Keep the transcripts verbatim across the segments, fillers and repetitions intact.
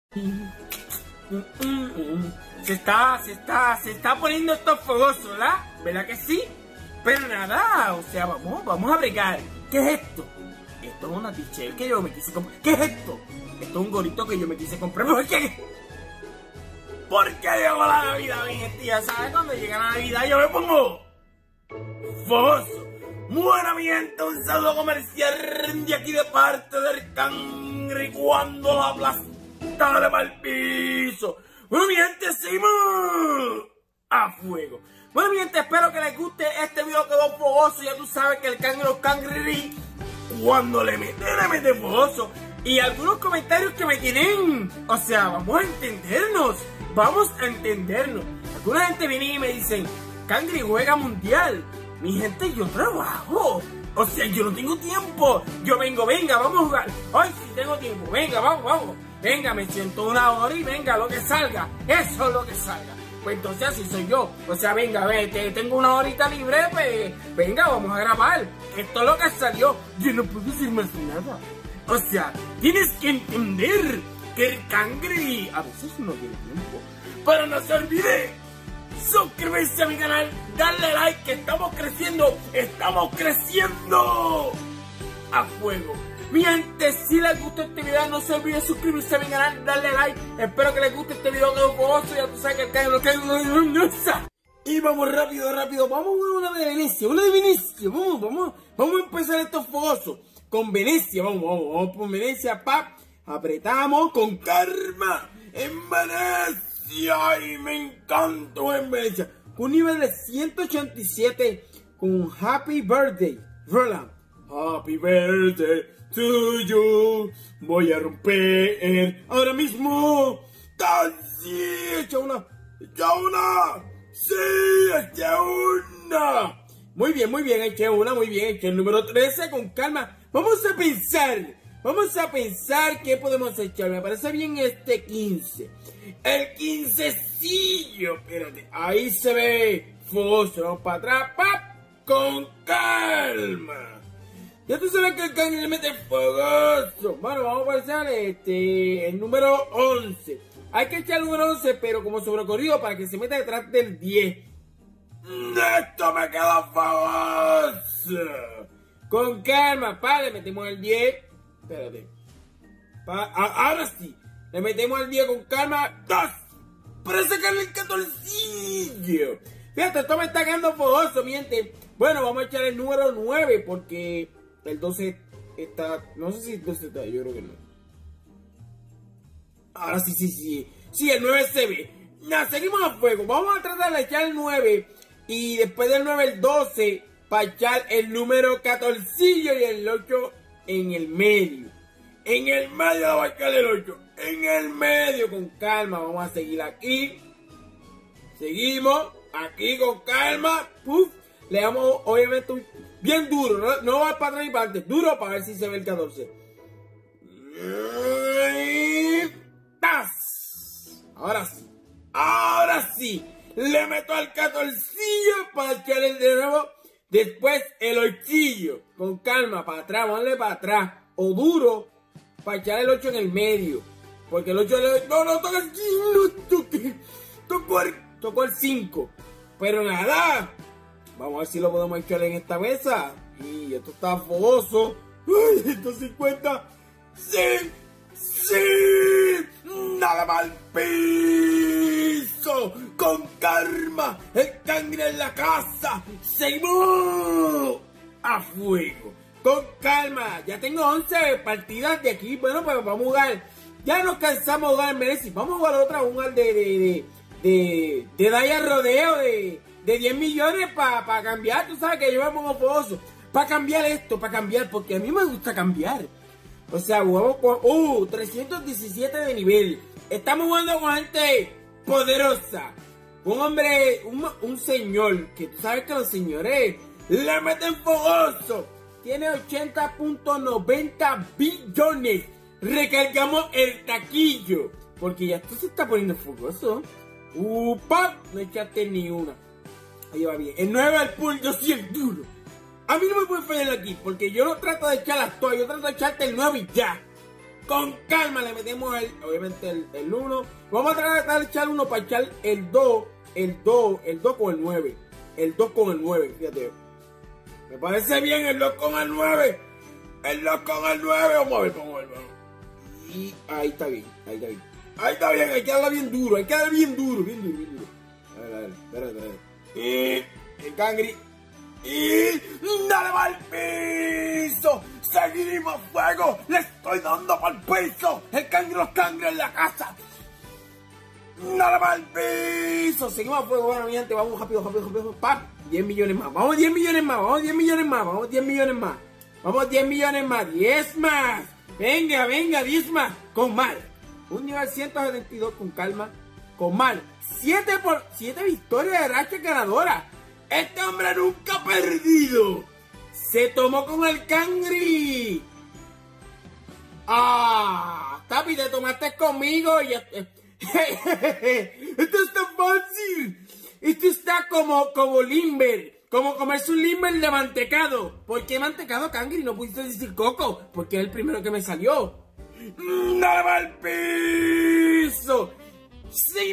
Se está, se está, se está poniendo esto fogoso, ¿verdad? ¿Verdad que sí? Pero nada, o sea, vamos, vamos a bregar. ¿Qué es esto? Esto es una t-shirt que yo me quise comprar. ¿Qué es esto? Esto es un gorrito que yo me quise comprar. ¿Por qué? Porque llegó la Navidad, mi gente. Ya sabes, cuando llega la Navidad yo me pongo fogoso. Bueno, mi gente, un saludo comercial de aquí de parte del Cangri cuando la aplastaré para el piso. Bueno, mi gente, seguimos a fuego. Bueno, mi gente, espero que les guste este video, quedó fogoso. Ya tú sabes que el Cangri, los Cangri, cuando le mete, le mete fogoso. Y algunos comentarios que me tienen, o sea, vamos a entendernos, vamos a entendernos. Alguna gente viene y me dicen, Cangri juega mundial. Mi gente, yo trabajo. O sea, yo no tengo tiempo. Yo vengo, venga, vamos a jugar. Hoy sí tengo tiempo. Venga, vamos, vamos. Venga, me siento una hora y venga, lo que salga. Eso es lo que salga. Pues entonces así soy yo. O sea, venga, vete, tengo una horita libre, pues venga, vamos a grabar. Esto es lo que salió. Yo no puedo decir más nada. O sea, tienes que entender que el Cangri a veces no tiene tiempo. Pero no se olvide suscribirse a mi canal, darle like, que estamos creciendo, estamos creciendo a fuego. Mi gente, si les gusta este video, no se olvide suscribirse a mi canal, darle like. Espero que les guste este video, que es fogoso. Ya tú sabes que el canal lo que hay. Y vamos rápido, rápido. Vamos a una de Venecia, una de Venecia. Vamos, vamos, vamos a empezar estos fogosos con Venecia. Vamos, vamos, vamos por Venecia, pap. Apretamos con Karma en Venecia. Ay, me encantó en Venecia. Un nivel de ciento ochenta y siete con Happy Birthday. Roland. Happy Birthday to you. Voy a romper ahora mismo. Sí, echa una. Echa una. Sí, echa una. Muy bien, muy bien, eché una, muy bien. Eché el número trece con Calma. Vamos a pensar. Vamos a pensar qué podemos echar. Me parece bien este quince. El quincecillo. Espérate. Ahí se ve fogoso. Vamos para atrás. ¡Pap! Con calma. Ya tú sabes que el Cangri le mete fogoso. Bueno, vamos a pensar este, el número once. Hay que echar el número once, pero como sobrecorrido para que se meta detrás del diez. Esto me queda fogoso. Con calma. Pa, le metemos el diez. Espérate. Pa, a, ahora sí. Le metemos el diez con calma. ¡Dos! Para sacarle el catorcillo. Fíjate, esto me está quedando fogoso, miente. Bueno, vamos a echar el número nueve porque el doce está... No sé si el doce está, yo creo que no. Ahora sí, sí, sí. Sí, el nueve se ve. Nah, seguimos a fuego. Vamos a tratar de echar el nueve. Y después del nueve el doce. Para echar el número catorcillo y el ocho en el medio. En el medio va a echar el ocho. En el medio, con calma. Vamos a seguir aquí. Seguimos. Aquí con calma. Puf. Le damos, obviamente, un, bien duro. No, no va para atrás ni para adelante. Duro para ver si se ve el catorce. ¡Tas! Ahora sí. Ahora sí. Le meto al catorcillo para echar el de nuevo. Después el ochillo. Con calma. Para atrás. Vamos a darle para atrás. O duro. Para echar el ocho en el medio. Porque el ocho le... No, no, toca el... No, toque. Tocó el... Tocó el cinco. Pero nada. Vamos a ver si lo podemos echar en esta mesa. Y esto está fogoso. Ay, estos cincuenta. Sí. Sí. Nada mal piso. Con calma. El Cangri en la casa. Seguimos a fuego. Con calma. Ya tengo once partidas de aquí. Bueno, pues vamos a jugar. Ya nos cansamos de jugar en Venecia. Vamos a jugar otra. Un jugar de... De... De... De... De Daya Rodeo. De... De diez millones para pa cambiar. Tú sabes que yo me pongo fogoso. Para cambiar esto. Para cambiar. Porque a mí me gusta cambiar. O sea, jugamos con... Uh, trescientos diecisiete de nivel. Estamos jugando con gente poderosa. Un hombre... Un, un señor. Que tú sabes que los señores le meten fogoso. Tiene ochenta punto noventa billones. Recargamos el taquillo. Porque ya esto se está poniendo fogoso. Upa, no echaste ni una. Ahí va bien. El nueve al pool, yo sí el duro. A mí no me puede fallar aquí, porque yo no trato de echar las toallas, yo trato de echarte el nueve y ya. Con calma le metemos el, obviamente el uno. Vamos a tratar de echar uno para echar el dos. El dos, el dos con el nueve. El dos con el nueve, fíjate. Me parece bien el dos con el nueve. El dos con el nueve. Vamos a ver, vamos a ver, vamos. Y ahí está bien, ahí está bien. Ahí está bien, hay que darle bien duro, hay que darle bien duro, bien duro, bien duro. A ver, a ver, espérate, espérate. Y el cangri. Y dale para el piso. Seguimos fuego. Le estoy dando para el piso. El cangri, los cangres en la casa. Dale para el piso. Seguimos fuego. Bueno, mi gente, vamos rápido, rápido, rápido. ¡Pam! diez millones más. Vamos diez millones más. Vamos diez millones más. Vamos diez millones más. Vamos diez millones más. diez más. Venga, venga, diez más. Con mal. Un nivel ciento setenta y dos con calma. Con mal. siete por siete victorias de racha ganadora. Este hombre nunca ha perdido. Se tomó con el cangri. Ah, Tapi, te tomaste conmigo y esto está fácil. Esto está como, como limber. Como comerse un limber de mantecado. ¿Por qué mantecado, cangri? No pudiste decir coco. Porque es el primero que me salió. ¡Dale al piso! ¡Sí!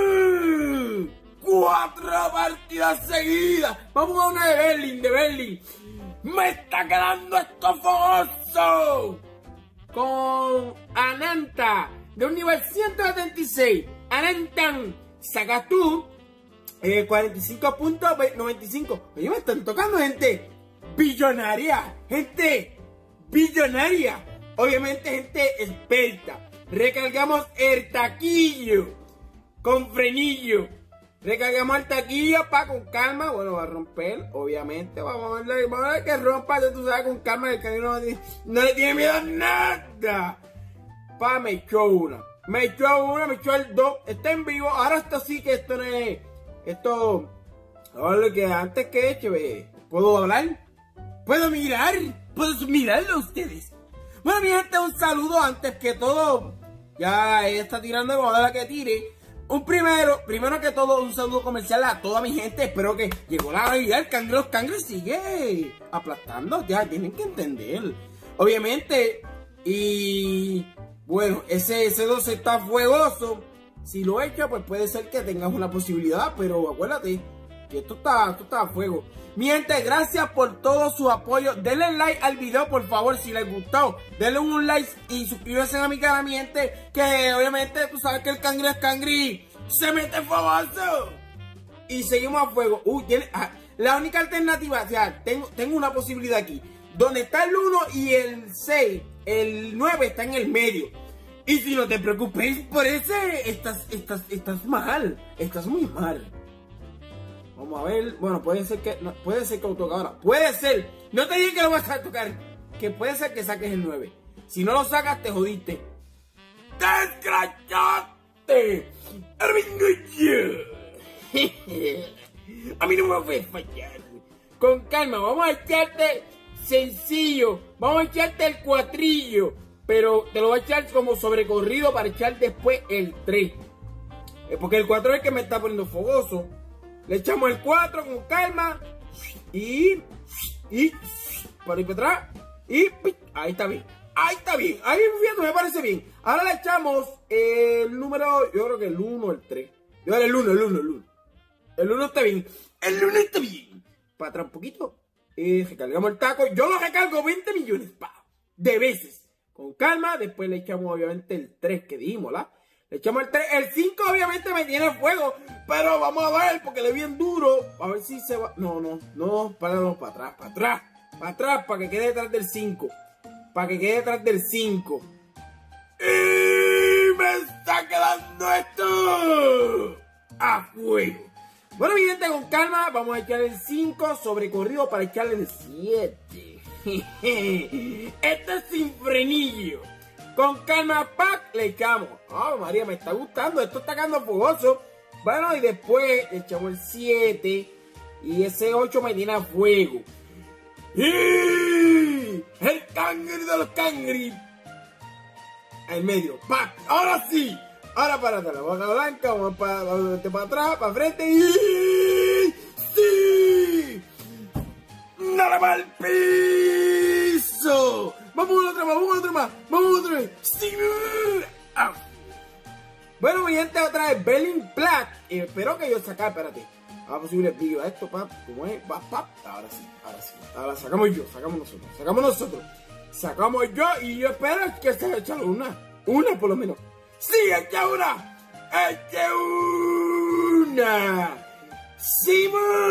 ¡Cuatro partidas seguidas! Vamos a una de Berlin, de Berlin. ¡Me está quedando esto fogoso! Con Ananta, de un nivel ciento setenta y seis. Anantan, sacas tú eh, cuarenta y cinco punto noventa y cinco. Oye, me están tocando gente billonaria. Gente billonaria. Obviamente gente experta. Recargamos el taquillo con frenillo. Recargamos el taquillo pa' con calma. Bueno, va a romper, obviamente. Vamos a ver, vamos a ver que rompa, tú sabes, con calma. El camino no, no le tiene miedo a nada. Pa, me echó una. Me echó una, me echó el dos. Está en vivo. Ahora esto sí que esto no es. Esto. Ahora lo que antes que he hecho, eh, ¿puedo hablar? ¿Puedo mirar? ¿Puedo mirarlo a ustedes? Bueno, mi gente, un saludo antes que todo. Ya está tirando de moda que tire. Un primero, primero que todo, un saludo comercial a toda mi gente. Espero que llegó la Navidad. El cangre, los cangres sigue aplastando. Ya tienen que entender. Obviamente. Y bueno, ese, ese dos está fuegoso. Si lo echa, pues puede ser que tengas una posibilidad. Pero acuérdate que esto está, esto está a fuego. Mi gente, gracias por todo su apoyo. Denle like al video, por favor, si les gustó. Denle un like y suscríbanse a mi canal, mi gente. Que obviamente tú sabes que el cangri es cangri. Se mete famoso. Y seguimos a fuego. Uy, tiene, ah, la única alternativa, o sea, tengo, tengo una posibilidad aquí. Donde está el uno y el seis, el nueve está en el medio. Y si no te preocupes por ese, estás, estás, estás mal. Estás muy mal. Vamos a ver, bueno, puede ser que, no, puede ser que lo toque ahora, puede ser, no te dije que lo vas a tocar, que puede ser que saques el nueve, si no lo sacas te jodiste, te escrachaste, a mí no me voy a fallar, con calma, vamos a echarte sencillo, vamos a echarte el cuatrillo, pero te lo voy a echar como sobrecorrido para echar después el tres, porque el cuatro es el que me está poniendo fogoso. Le echamos el cuatro con calma. Y. Y. Para ir para atrás. Y. Ahí está bien. Ahí está bien. Ahí fíjate, me parece bien. Ahora le echamos el número. Yo creo que el uno, el tres. Yo el uno, el uno, el uno. El uno está bien. El uno está bien. Para atrás un poquito. Y recargamos el taco. Yo lo recargo veinte millones. Pa, de veces. Con calma. Después le echamos obviamente el tres que dijimos, ¿la? Le echamos el tres, el cinco obviamente me tiene fuego, pero vamos a ver porque le es bien duro, a ver si se va, no, no, no, páralo para atrás, para atrás, para atrás, para que quede detrás del cinco, para que quede detrás del cinco, y me está quedando esto a fuego. Bueno, mi gente, con calma, vamos a echar el cinco sobrecorrido para echarle el siete, esto es sin frenillo. Con calma, pack, le echamos. Oh, María, me está gustando. Esto está quedando fogoso. Bueno, y después le echamos el siete. Y ese ocho me tiene a fuego. ¡Y! El cangri de los cangri. Al medio. ¡Pack! Ahora sí. Ahora para atrás. La boca blanca. Vamos para, para atrás, para frente. ¡Y! ¡Sí! ¡Dale para el piso! Vamos a otra más, vamos a otra más, vamos a otra vez. ¡Sí! Ah. Bueno, mi gente, otra vez Belling Plat. Y espero que yo saque, espérate. Vamos a subir el vídeo a esto, pap. ¿Cómo es? Pap, pap. Ahora sí, ahora sí. Ahora sacamos yo, sacamos nosotros. Sacamos nosotros. Sacamos yo y yo espero que se haya echado una. Una por lo menos. ¡Sí, echa una! ¡Echa una! ¡Sí,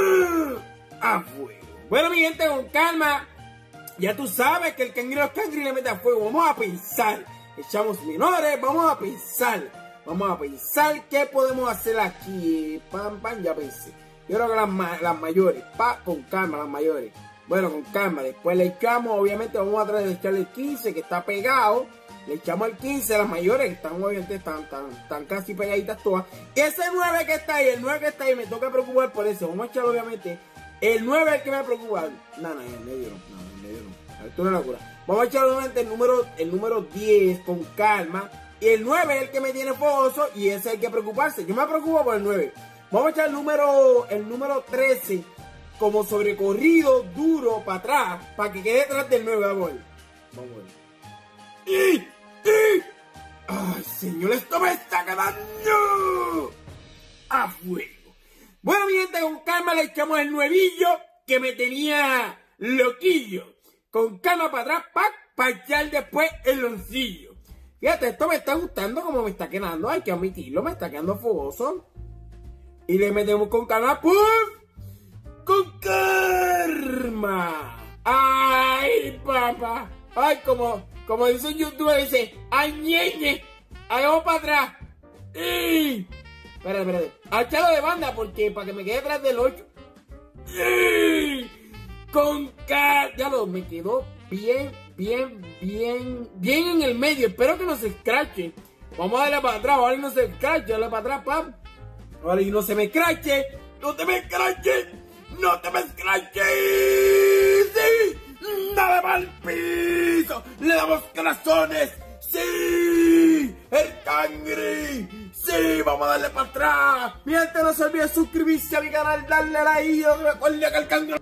a fuego! Bueno, mi gente, con calma. Ya tú sabes que el cangri los cangri le mete a fuego. Vamos a pensar. Echamos menores, vamos a pensar. Vamos a pensar qué podemos hacer aquí. Pam, pam, ya pensé. Yo creo que las, ma las mayores. Pa, con calma, las mayores. Bueno, con calma. Después le echamos, obviamente, vamos a tratar de echarle el quince que está pegado. Le echamos el quince a las mayores que están, obviamente, están, están, están casi pegaditas todas. Y ese nueve que está ahí, el nueve que está ahí, me toca preocupar por eso. Vamos a echar, obviamente, el nueve el que me preocupa. No, no, el medio no. No, el medio no. Esto no es locura. Vamos a echar, obviamente, el número, el número diez con calma. Y el nueve es el que me tiene fogoso y ese hay que preocuparse. Yo me preocupo por el nueve. Vamos a echar el número, el número trece como sobrecorrido duro para atrás, para que quede detrás del nueve. Vamos a ver. Vamos a ver. ¡Y! ¡Y! ¡Ay, señor! ¡Esto me está quedando a fuego! Bueno, mi gente, con calma le echamos el nuevillo que me tenía loquillo. Con calma para atrás, para pa echar después el oncillo. Fíjate, esto me está gustando como me está quedando. Hay que admitirlo, me está quedando fogoso. Y le metemos con calma. ¡Puf! ¡Con calma! ¡Ay, papá! ¡Ay, como, como dice un youtuber, dice! ¡Ay, ñeñe! ¡Ay, vamos para atrás! ¡Y! Espérate, espérate. A echarlo de banda porque para que me quede detrás del ocho. ¡Y! Con calma. Ya lo, me quedó bien, bien, bien, bien en el medio. Espero que no se escrache. Vamos a darle para atrás, ahora no se escrache, dale para atrás, pam. Ahora y no se me escrache, no te me escrache, no te me escrache. Sí, dale para el piso, le damos corazones. Sí, el cangri. Sí, vamos a darle para atrás. Mi gente, no se olvide suscribirse a mi canal, darle like y recuerden que el cangri